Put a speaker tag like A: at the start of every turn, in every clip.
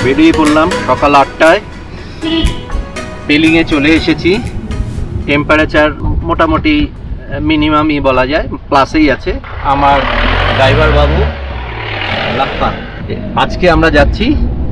A: বেরিয়ে পড়লাম সকাল 8টায়। পেলিংয়ে চলে এসেছি। টেম্পারেচার মোটামুটি মিনিমামই বলা যায়, প্লাসেই আছে। আমার ড্রাইভার বাবু লাফা। আজকে আমরা যাচ্ছি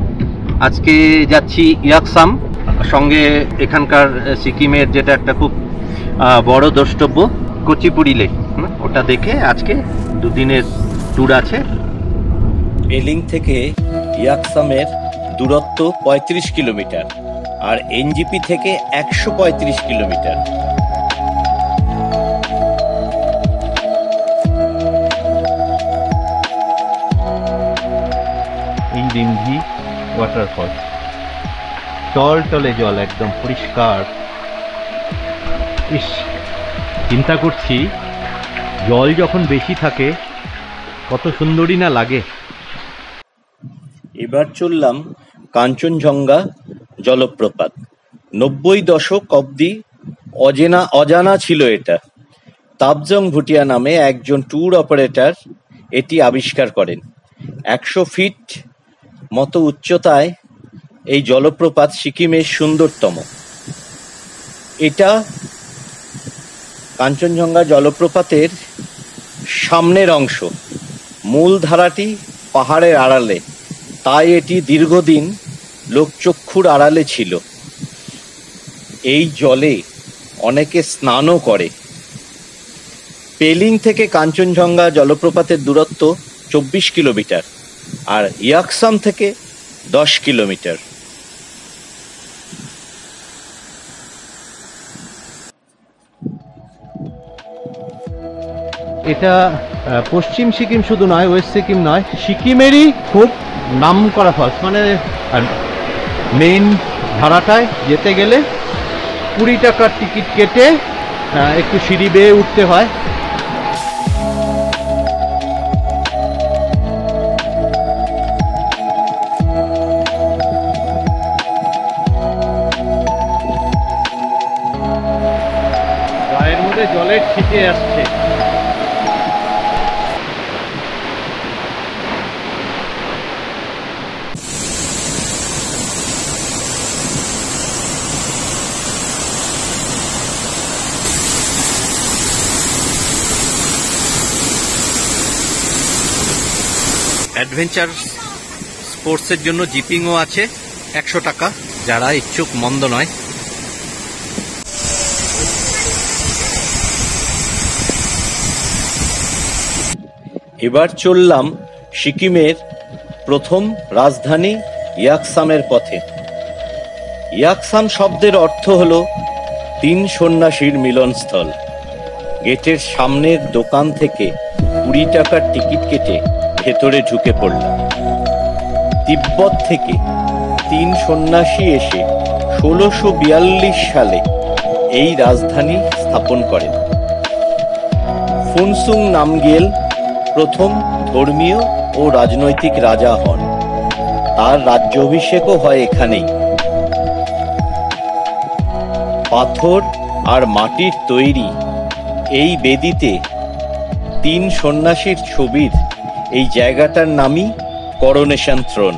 A: ইয়াকসাম, সঙ্গে এখানকার সিকিমের যেটা একটা খুব বড় দ্রষ্টব্য কুচিপুড়ি লেক, ওটা দেখে আজকে দুদিনের ট্যুর আছে।
B: পেলিং থেকে ইয়াকসামের দূরত্ব 35 কিলোমিটার আর এনজিপি থেকে 135 কিলোমিটার।
A: এই দিনভি ওয়াটারফল, টলটলে জল, একদম পরিষ্কার। ইস, চিন্তা করছি জল যখন বেশি থাকে কত সুন্দরই না লাগে।
B: এবার চললাম কাঞ্চনজঙ্ঘা জলপ্রপাত। 90 দশক অব্দি অজানা ছিল এটা। তাবজং ভুটিয়া নামে একজন ট্যুর অপারেটর এটি আবিষ্কার করেন। 100 ফিট মতো উচ্চতায় এই জলপ্রপাত সিকিমের সুন্দরতম। এটা কাঞ্চনজঙ্ঘা জলপ্রপাতের সামনের অংশ। মূল ধারাটি পাহাড়ের আড়ালে, তাই এটি দীর্ঘদিন লোকচক্ষুর আড়ালে ছিল। এই জলে অনেকে স্নানও করে। পেলিং থেকে কাঞ্চনজঙ্ঘা জলপ্রপাতের দূরত্ব 24 কিলোমিটার আর ইয়াকসাম থেকে 10 কিলোমিটার।
A: এটা পশ্চিম সিকিম শুধু নয়, ওয়েস্ট সিকিম নয়, সিকিমেরই খুব নাম করা ফলস। মানে মেইন ধারাটায় যেতে গেলে 20 টাকার টিকিট কেটে একটু সিঁড়ি বেয়ে উঠতে হয়। গায়ের মধ্যে জলের ছিটে আসছে। অ্যাডভেঞ্চার স্পোর্টসের জন্য জিপিংও আছে, 100 টাকা, যারা ইচ্ছুক মন্দ নয়।
B: এবার চললাম সিকিমের প্রথম রাজধানী ইয়াকসামের পথে। ইয়াকসাম শব্দের অর্থ হল 3 সন্ন্যাসীর মিলনস্থল। গেটের সামনের দোকান থেকে 20 টাকার টিকিট কেটে ভেতরে ঢুকে পড়লাম। তিব্বত থেকে 3 সন্ন্যাসী এসে 1642 সালে এই রাজধানী স্থাপন করেন। ফুনসুং নামগিয়েল প্রথম ধর্মীয় ও রাজনৈতিক রাজা হন। তার রাজ্যাভিষেকও হয় এখানেই। পাথর আর মাটির তৈরি এই বেদিতে 3 সন্ন্যাসীর ছবির এই জায়গাটার নামই করোনেশন থ্রোন।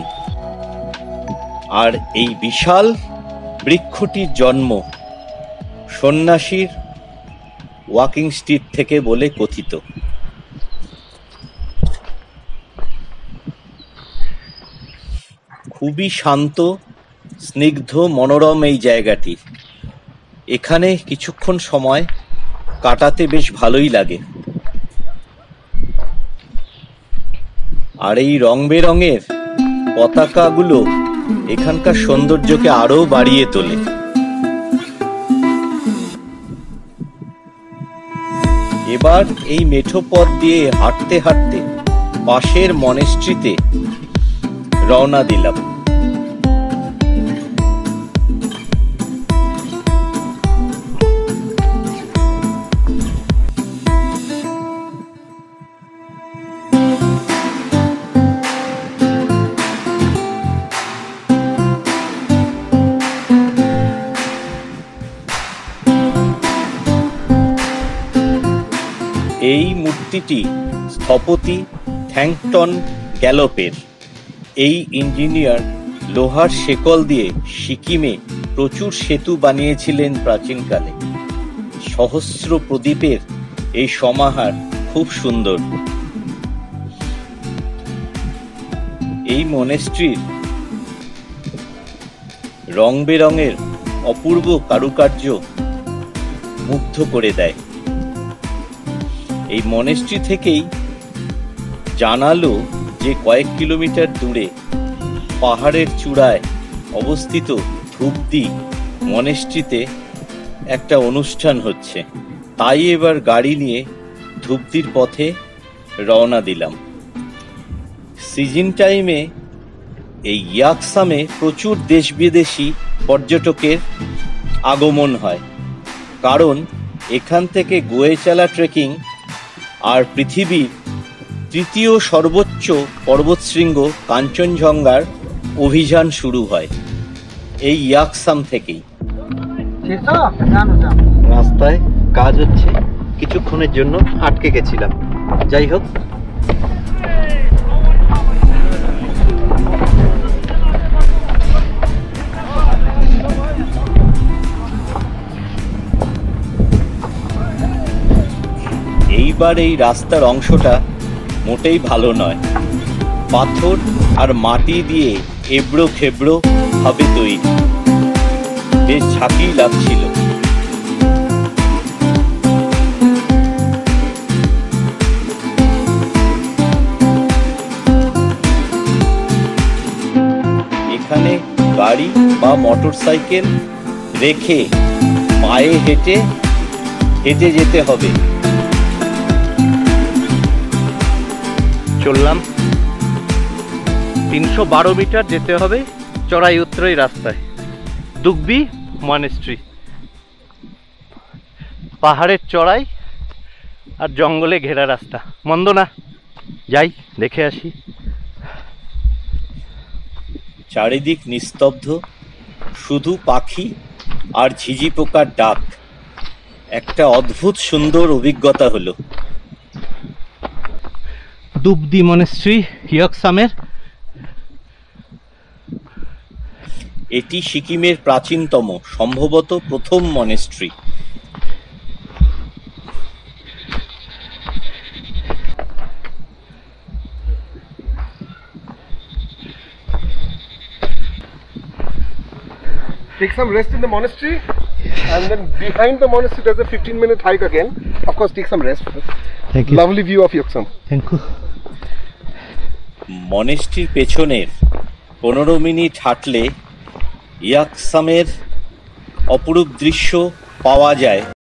B: আর এই বিশাল বৃক্ষটির জন্ম সন্ন্যাসীর ওয়াকিং স্টিক থেকে বলে কথিত। খুবই শান্ত, স্নিগ্ধ, মনোরম এই জায়গাটি। এখানে কিছুক্ষণ সময় কাটাতে বেশ ভালোই লাগে। আর এই রং বেরঙের পতাকাগুলো এখানকার সৌন্দর্যকে আরো বাড়িয়ে তোলে। এবার এই মেঠো পথ দিয়ে হাঁটতে হাঁটতে পাশের মনেস্ট্রিতে রওনা দিলাম। এই মূর্তিটি স্থপতি থ্যাংটন গ্যালোপের। এই ইঞ্জিনিয়ার লোহার শেকল দিয়ে সিকিমে প্রচুর সেতু বানিয়েছিলেন প্রাচীনকালে। সহস্র প্রদীপের এই সমাহার খুব সুন্দর। এই মনেস্ট্রির রং বেরঙের অপূর্ব কারুকার্য মুগ্ধ করে দেয়। এই মনেস্ট্রি থেকেই জানালো যে কয়েক কিলোমিটার দূরে পাহাড়ের চূড়ায় অবস্থিত ধূপদি মনেস্ট্রিতে একটা অনুষ্ঠান হচ্ছে। তাই এবার গাড়ি নিয়ে ধূপদির পথে রওনা দিলাম। সিজন টাইমে এই ইয়াকসামে প্রচুর দেশ বিদেশি পর্যটকের আগমন হয়, কারণ এখান থেকে গোয়েচালা ট্রেকিং আর পৃথিবীর তৃতীয় সর্বোচ্চ পর্বতশৃঙ্গ কাঞ্চনজঙ্ঘার অভিযান শুরু হয় এই ইয়াকসাম থেকেই। রাস্তায় কাজ হচ্ছে, কিছুক্ষণের জন্য আটকে গেছিলাম। যাই হোক, এইবার এই রাস্তার অংশটা মোটেই ভালো নয়। পাথর আর মাটি দিয়ে এবড়ো খেবড়ো ভাবে তৈরি, বেশ ঝাঁকি লাগছিল। এখানে গাড়ি বা মোটর সাইকেল রেখে পায়ে হেঁটে হেঁটে যেতে হবে।
A: চললাম 312 মিটার যেতে হবে চড়াই উত্তরাই রাস্তায়। দুগবি মনেস্ট্রি, পাহাড়ের চড়াই আর জঙ্গলে ঘেরা রাস্তা, মন্দ না। যাই দেখে আসি।
B: চারিদিক নিস্তব্ধ, শুধু পাখি আর ঝিঝি পোকার ডাক। একটা অদ্ভুত সুন্দর অভিজ্ঞতা হলো।
A: দুবদি মনেস্ট্রি ইয়াকসামের।
B: এটি সিকিমের প্রাচীনতম, সম্ভবত প্রথম monastery.
C: Take some rest in the monastery, and then behind the monastery there's a 15-minute hike again. Of course, take some rest.
A: Thank you.
C: Lovely view of Yoksam.
A: Thank you.
B: মনেস্ট্রির পেছনের 15 minute হাঁটলে ইয়াকসামের অপরূপ দৃশ্য পাওয়া যায়।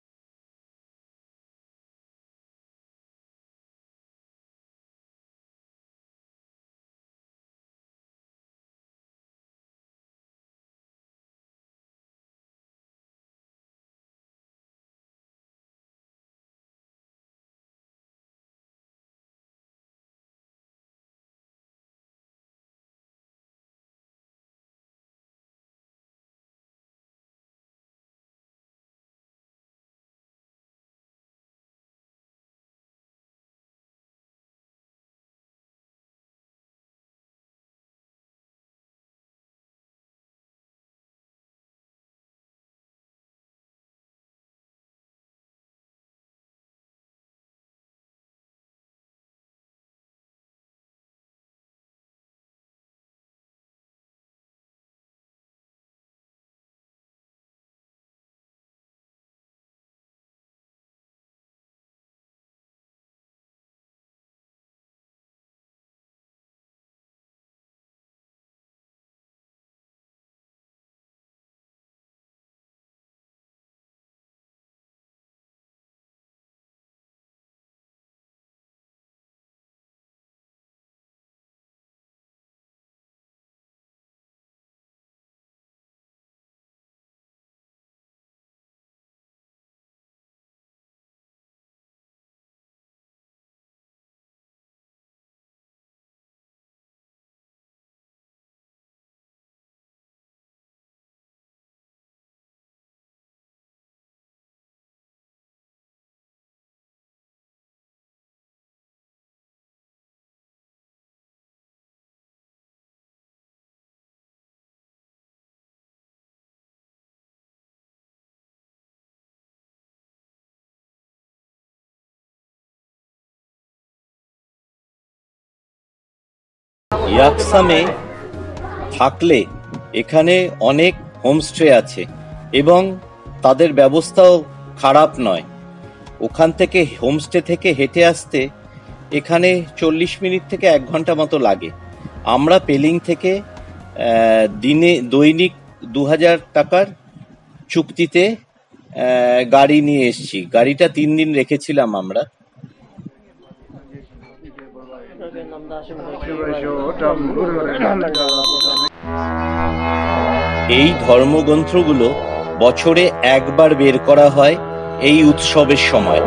B: ইয়াকসামে থাকলে এখানে অনেক হোমস্টে আছে এবং তাদের ব্যবস্থাও খারাপ নয়। ওখান থেকে হোমস্টে থেকে হেঁটে আসতে এখানে 40 মিনিট থেকে 1 ঘন্টা মতো লাগে। আমরা পেলিং থেকে দৈনিক 2000 টাকার চুক্তিতে গাড়ি নিয়ে এসেছি। গাড়িটা 3 দিন রেখেছিলাম আমরা। এই ধর্মগ্রন্থগুলো বছরে একবার বের করা হয় এই উৎসবের সময়।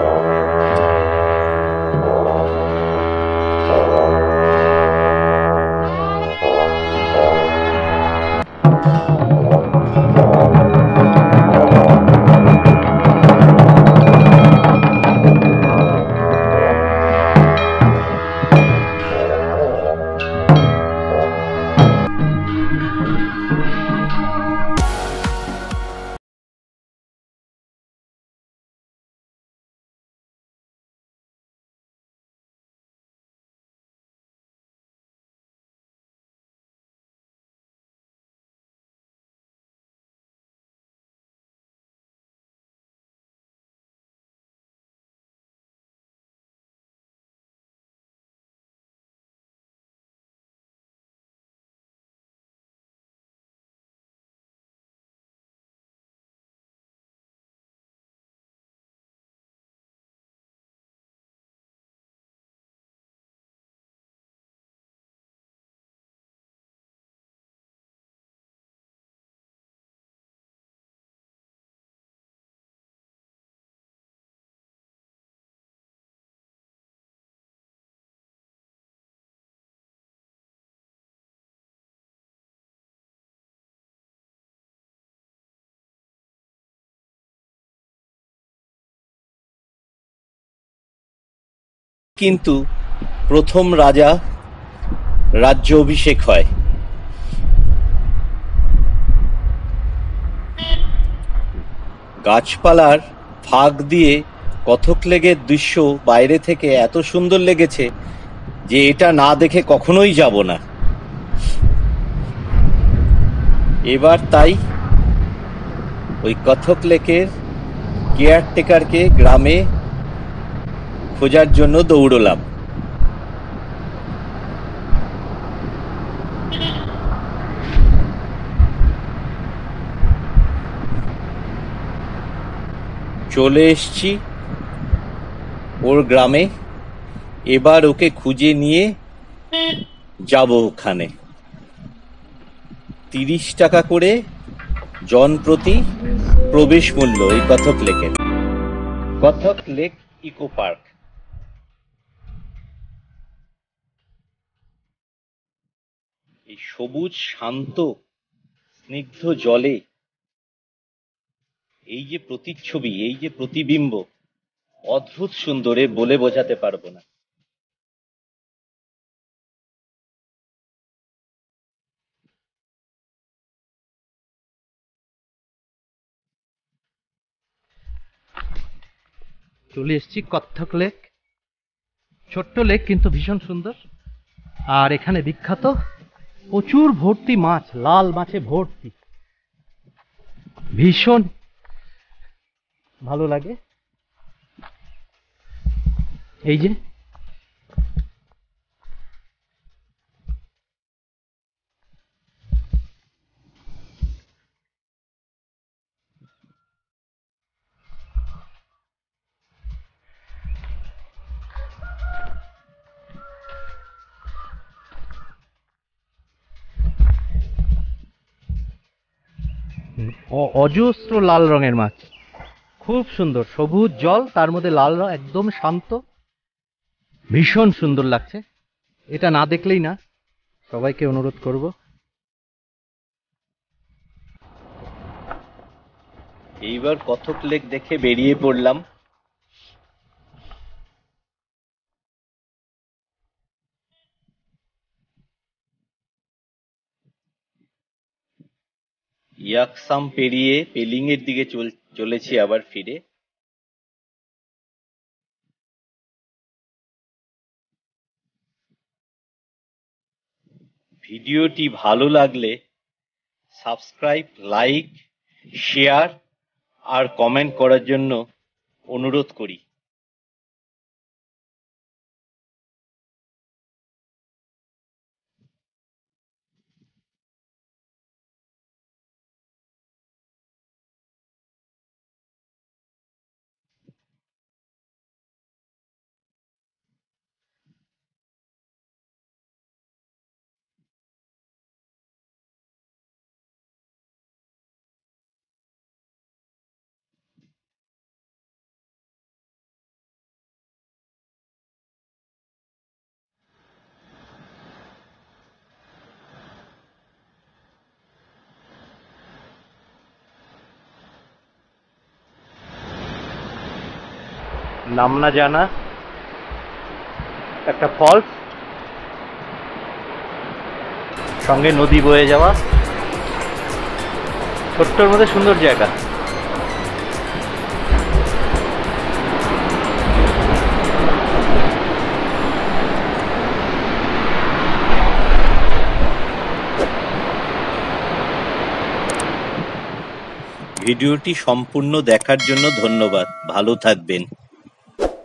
B: কিন্তু প্রথম রাজা রাজ্য অভিষেক হয়। গাছপালার ফাঁক দিয়ে কথকলেগের দৃশ্য বাইরে থেকে এত সুন্দর লেগেছে যে এটা না দেখে কখনোই যাব না। এবার তাই ওই কথকলেকের কেয়ারটেকারকে গ্রামে খোঁজার জন্য দৌড়লাম। চলে এসছি ওর গ্রামে। এবার ওকে খুঁজে নিয়ে যাব ওখানে। 30 টাকা করে জন প্রতি প্রবেশ মূল্য এই কথক লেকের। Kathok lake eco park. এই সবুজ শান্ত স্নিগ্ধ জলে এই যে প্রতিচ্ছবি, এই যে প্রতিবিম্ব, অদ্ভুত সুন্দরে বলে বোঝাতে পারবো না।
A: চলে এসেছি কত্থক লেক। ছোট্ট লেক কিন্তু ভীষণ সুন্দর। আর এখানে বিখ্যাত প্রচুর ভর্তি মাছ, লাল মাছে ভর্তি, ভীষণ ভালো লাগে। এই যে অজস্র লাল রঙের মাছ, খুব সুন্দর। সবুজ জল, তার মধ্যে লাল রং, একদম শান্ত, ভীষণ সুন্দর লাগছে। এটা না দেখলেই না। সবাইকে অনুরোধ করব।
B: এইবার কথক লেক দেখে বেরিয়ে পড়লাম। ইয়াকসাম পেরিয়ে পেলিং এর দিকে চলেছি আবার ফিরে। ভিডিওটি ভালো লাগলে সাবস্ক্রাইব, লাইক, শেয়ার আর কমেন্ট করার জন্য অনুরোধ করি। নাম না জানা একটা ফলস, সঙ্গে নদী বয়ে যাওয়া, ছোট্টর মধ্যে সুন্দর জায়গা। ভিডিওটি সম্পূর্ণ দেখার জন্য ধন্যবাদ। ভালো থাকবেন।